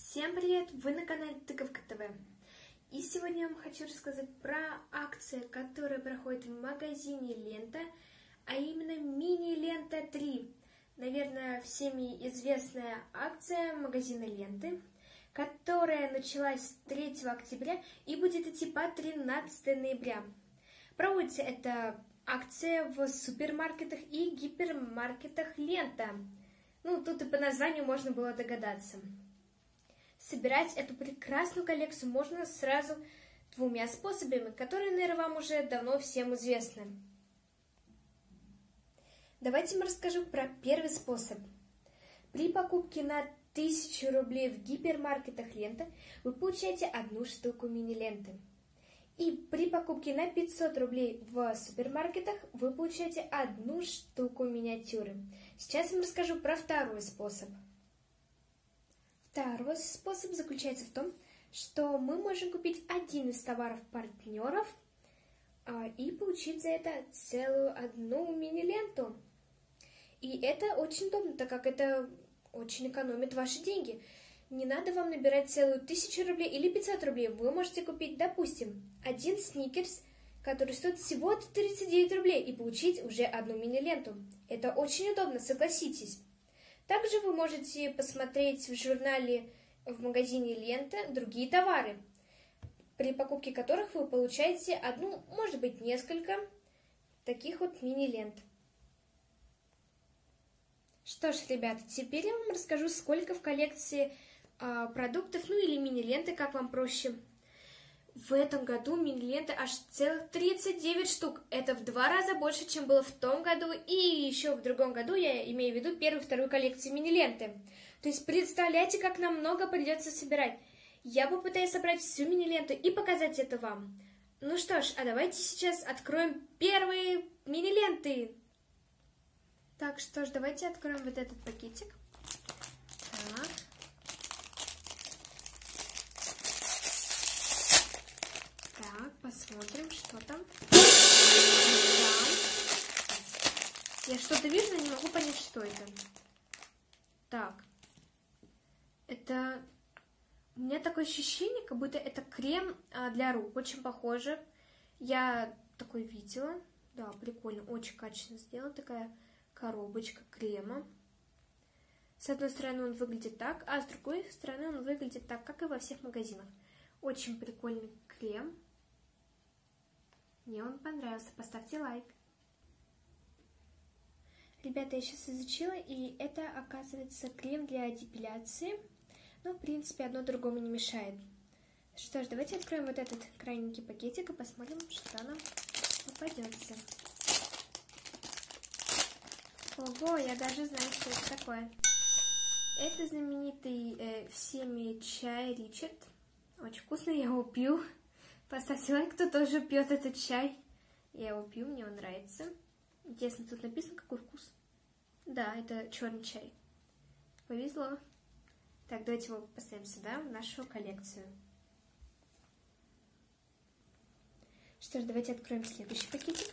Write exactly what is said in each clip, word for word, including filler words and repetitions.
Всем привет! Вы на канале Тыковка ТВ. И сегодня я вам хочу рассказать про акцию, которая проходит в магазине Лента, а именно мини-лента три. Наверное, всеми известная акция магазина Ленты, которая началась третьего октября и будет идти по тринадцатое ноября. Проводится эта акция в супермаркетах и гипермаркетах Лента. Ну, тут и по названию можно было догадаться. Собирать эту прекрасную коллекцию можно сразу двумя способами, которые, наверное, вам уже давно всем известны. Давайте я расскажу про первый способ. При покупке на тысячу рублей в гипермаркетах Лента вы получаете одну штуку мини-ленты. И при покупке на пятьсот рублей в супермаркетах вы получаете одну штуку миниатюры. Сейчас я вам расскажу про второй способ. Второй способ заключается в том, что мы можем купить один из товаров партнеров а, и получить за это целую одну мини-ленту. И это очень удобно, так как это очень экономит ваши деньги. Не надо вам набирать целую тысячу рублей или пятьсот рублей. Вы можете купить, допустим, один сникерс, который стоит всего тридцать девять рублей, и получить уже одну мини-ленту. Это очень удобно, согласитесь. Также вы можете посмотреть в журнале в магазине Лента другие товары, при покупке которых вы получаете одну, может быть, несколько таких вот мини-лент. Что ж, ребята, теперь я вам расскажу, сколько в коллекции э, продуктов, ну или мини-ленты, как вам проще. В этом году мини-ленты аж целых тридцать девять штук. Это в два раза больше, чем было в том году. И еще в другом году, я имею в виду первую и вторую коллекции мини-ленты. То есть представляете, как нам много придется собирать. Я попытаюсь собрать всю мини-ленту и показать это вам. Ну что ж, а давайте сейчас откроем первые мини-ленты. Так, что ж, давайте откроем вот этот пакетик. Так. Так, посмотрим, что там. Я что-то вижу, но не могу понять, что это. Так. Это... У меня такое ощущение, как будто это крем для рук. Очень похоже. Я такой видела. Да, прикольно. Очень качественно сделана такая коробочка крема. С одной стороны он выглядит так, а с другой стороны он выглядит так, как и во всех магазинах. Очень прикольный крем. Мне он понравился. Поставьте лайк. Ребята, я сейчас изучила, и это, оказывается, крем для депиляции. Но, в принципе, одно другому не мешает. Что ж, давайте откроем вот этот крайненький пакетик и посмотрим, что нам попадется. Ого, я даже знаю, что это такое. Это знаменитый э, всеми чай Ричард. Очень вкусно, я его пью. Поставьте лайк, кто тоже пьет этот чай. Я его пью, мне он нравится. Интересно, тут написано, какой вкус. Да, это черный чай. Повезло. Так, давайте его поставим сюда, в нашу коллекцию. Что ж, давайте откроем следующий пакетик.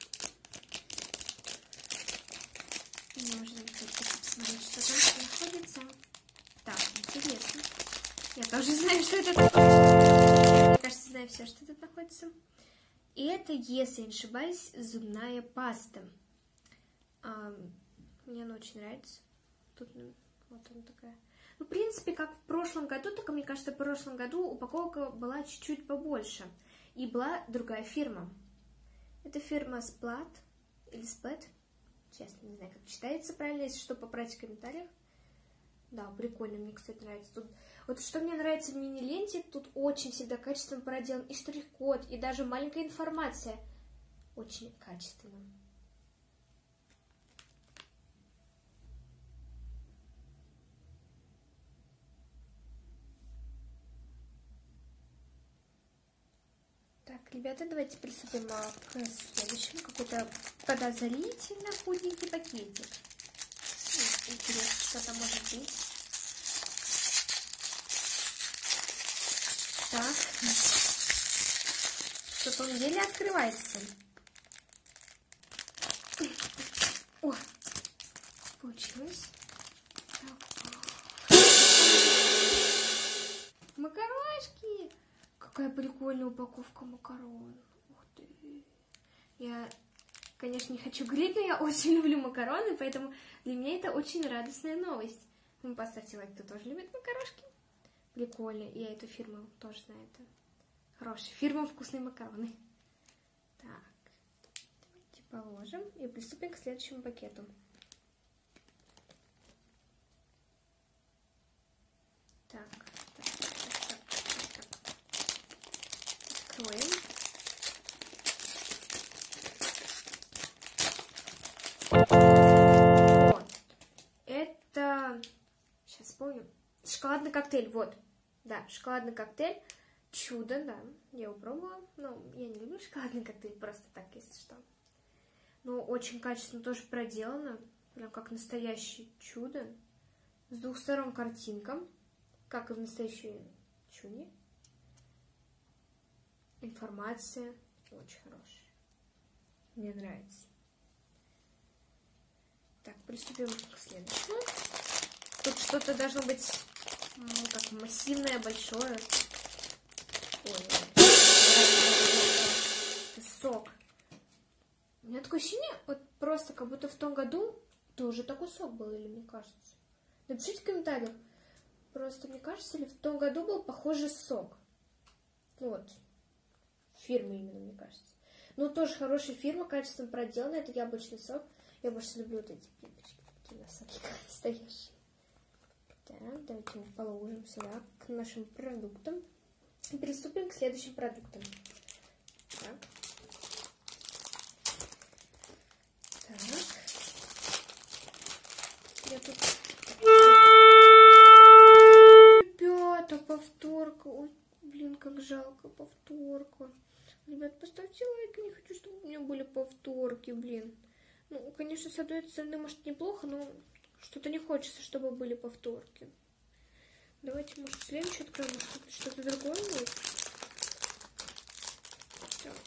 Можно посмотреть, что там находится. Так, интересно. Я тоже знаю, что это такое. Мне кажется, знаю все, что тут находится. И это, если не ошибаюсь, зубная паста. А, мне она очень нравится. Тут вот она такая. Ну, в принципе, как в прошлом году, только мне кажется, в прошлом году упаковка была чуть-чуть побольше. И была другая фирма. Это фирма Splat или Splat. Честно, не знаю, как читается правильно, если что, поправьте в комментариях. Да, прикольно, мне, кстати, нравится. Тут, вот что мне нравится в мини-ленте, тут очень всегда качественно проделан и штрих-код, и даже маленькая информация. Очень качественно. Так, ребята, давайте приступим к следующему. Какой-то подозрительно худенький пакетик. Интересно, что там может быть. Так. Что-то он еле открывается. О, получилось. Так. макарошки! Какая прикольная упаковка макарон. Ух ты. Я, конечно, не хочу говорить, но я очень люблю макароны, поэтому для меня это очень радостная новость. Вы поставьте лайк, кто тоже любит макарошки. Прикольно. Я эту фирму тоже знаю. Это хорошая фирма «Вкусные макароны». Так. Давайте положим и приступим к следующему пакету. Так. Так, так, так, так, так, так. Откроем. Вот. Это... Сейчас вспомню. Шоколадный коктейль, вот. Да, шоколадный коктейль. Чудо, да. Я его пробовала. Но я не люблю шоколадный коктейль, просто так, если что. Но очень качественно тоже проделано. Прям как настоящее чудо. С двух сторон картинка. Как и в настоящей чуне. Информация очень хорошая. Мне нравится. Так, приступим к следующему. Тут что-то должно быть, ну, как массивное, большое. Ой, это сок. У меня такое ощущение, вот просто как будто в том году тоже такой сок был, или мне кажется. Напишите в комментариях. Просто мне кажется, или в том году был похожий сок. Вот. Фирма именно, мне кажется. Ну, тоже хорошая фирма, качественно проделана. Это яблочный сок. Я больше люблю вот эти пипочки. Такие носоки, как настоящие. Так, давайте мы положим сюда к нашим продуктам. И приступим к следующим продуктам. Так. Так. Я тут... Ребята, повторка. Ой, блин, как жалко, повторка. Ребят, поставьте лайк. Я не хочу, чтобы у меня были повторки, блин. Ну, конечно, с одной стороны, может, неплохо, но что-то не хочется, чтобы были повторки. Давайте, может, следующий откроем, может, что-то другое будет. Так.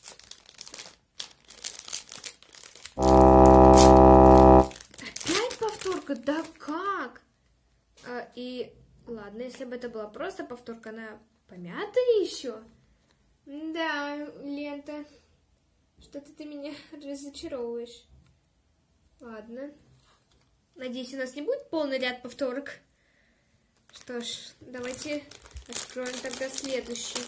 Опять повторка? Да как? А, и ладно, если бы это была просто повторка, она помятая еще. Да, лента. Что-то ты меня разочаровываешь. Ладно. Надеюсь, у нас не будет полный ряд повторок. Что ж, давайте откроем тогда следующий.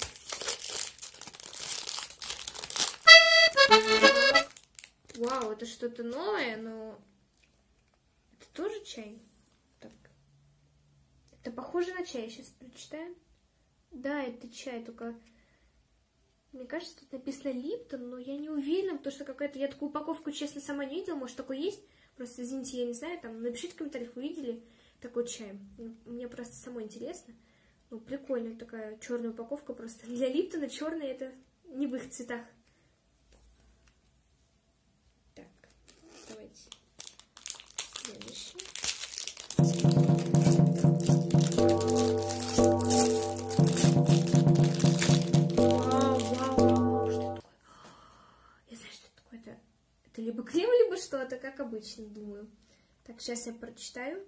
Вау, это что-то новое, но... Это тоже чай? Так. Это похоже на чай, сейчас прочитаем. Да, это чай, только... Мне кажется, тут написано Липтон, но я не уверена, потому что какая-то... Я такую упаковку, честно, сама не видела. Может, такой есть? Просто, извините, я не знаю. Там напишите в комментариях, вы видели такой чай. Мне просто самой интересно. Ну, прикольная такая черная упаковка просто. Для Липтона черная это не в их цветах. Так, давайте. Следующий. Это либо крем, либо что-то, как обычно, думаю. Так, сейчас я прочитаю.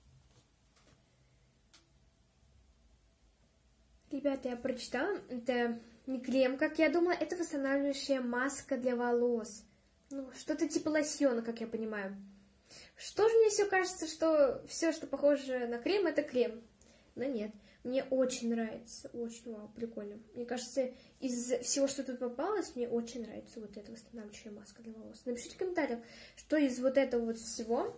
Ребята, я прочитала. Это не крем, как я думала, это восстанавливающая маска для волос. Ну, что-то типа лосьона, как я понимаю. Что же мне все кажется, что все, что похоже на крем, это крем. Но нет. Мне очень нравится, очень, вау, прикольно. Мне кажется, из всего, что тут попалось, мне очень нравится вот эта восстанавливающая маска для волос. Напишите в комментариях, что из вот этого вот всего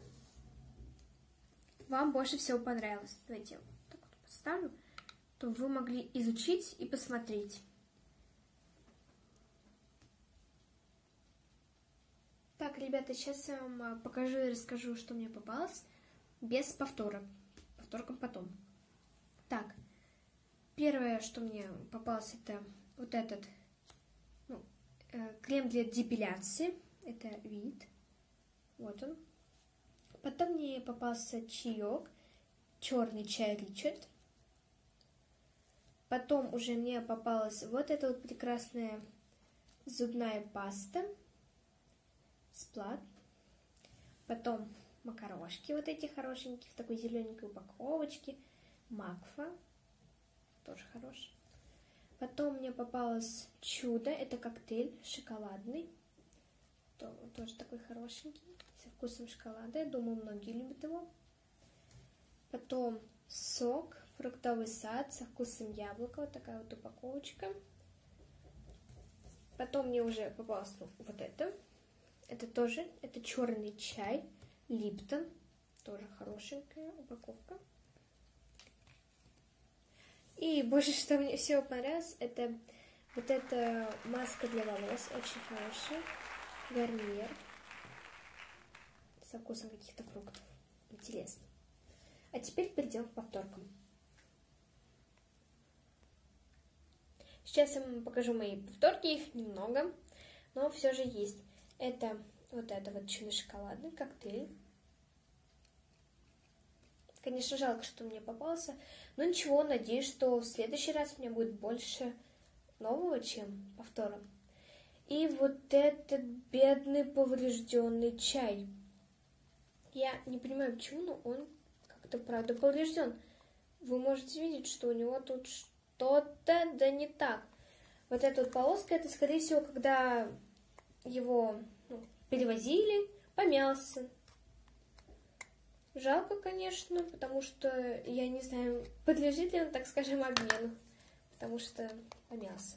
вам больше всего понравилось. Давайте я вот так вот поставлю, чтобы вы могли изучить и посмотреть. Так, ребята, сейчас я вам покажу и расскажу, что мне попалось без повтора. Повторком потом. Так, первое, что мне попалось, это вот этот ну, э, крем для депиляции. Это вид. Вот он. Потом мне попался чаек. Черный чай Ричард. Потом уже мне попалась вот эта вот прекрасная зубная паста. Сплат. Потом макарошки вот эти хорошенькие в такой зелененькой упаковочке. Макфа. тоже хороший. Потом мне попалось чудо, это коктейль шоколадный, тоже такой хорошенький, со вкусом шоколада, я думаю, многие любят его. Потом сок, фруктовый сад со вкусом яблока, вот такая вот упаковочка. Потом мне уже попалось ну, вот это, это тоже, это черный чай, Липтон, тоже хорошенькая упаковка. И больше, что мне всего понравилось, это вот эта маска для волос, очень хорошая, Гарниер, со вкусом каких-то фруктов, интересно. А теперь перейдем к повторкам. Сейчас я вам покажу мои повторки, их немного, но все же есть. Это вот это вот чудо-шоколадный коктейль. Конечно, жалко, что мне попался, но ничего, надеюсь, что в следующий раз у меня будет больше нового, чем повторов. И вот этот бедный поврежденный чай. Я не понимаю, почему, но он как-то правда поврежден. Вы можете видеть, что у него тут что-то да не так. Вот эта вот полоска, это, скорее всего, когда его ну, перевозили, помялся. Жалко, конечно, потому что я не знаю, подлежит ли он, так скажем, обмену, потому что помялся.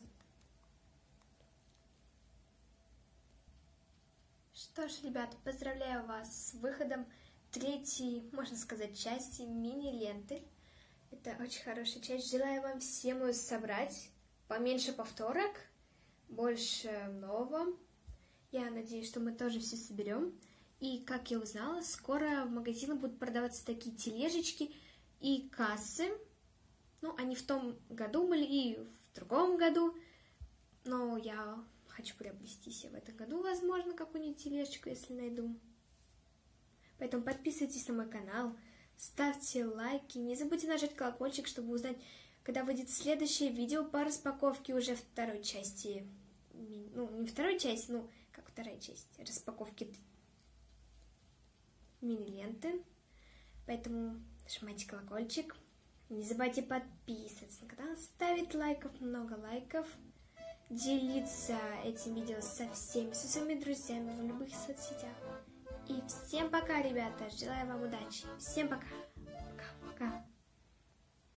Что ж, ребята, поздравляю вас с выходом третьей, можно сказать, части мини-ленты. Это очень хорошая часть. Желаю вам всем ее собрать. Поменьше повторок, больше нового. Я надеюсь, что мы тоже все соберем. И, как я узнала, скоро в магазинах будут продаваться такие тележечки и кассы. Ну, они в том году были и в другом году. Но я хочу приобрести себе в этом году, возможно, какую-нибудь тележечку, если найду. Поэтому подписывайтесь на мой канал, ставьте лайки. Не забудьте нажать колокольчик, чтобы узнать, когда выйдет следующее видео по распаковке уже второй части. Ну, не второй части, ну, как вторая часть распаковки мини-ленты. Поэтому нажимайте колокольчик. Не забывайте подписываться на канал, ставить лайков, много лайков. Делиться этим видео со всеми, со своими друзьями в любых соцсетях. И всем пока, ребята. Желаю вам удачи. Всем пока. Пока-пока.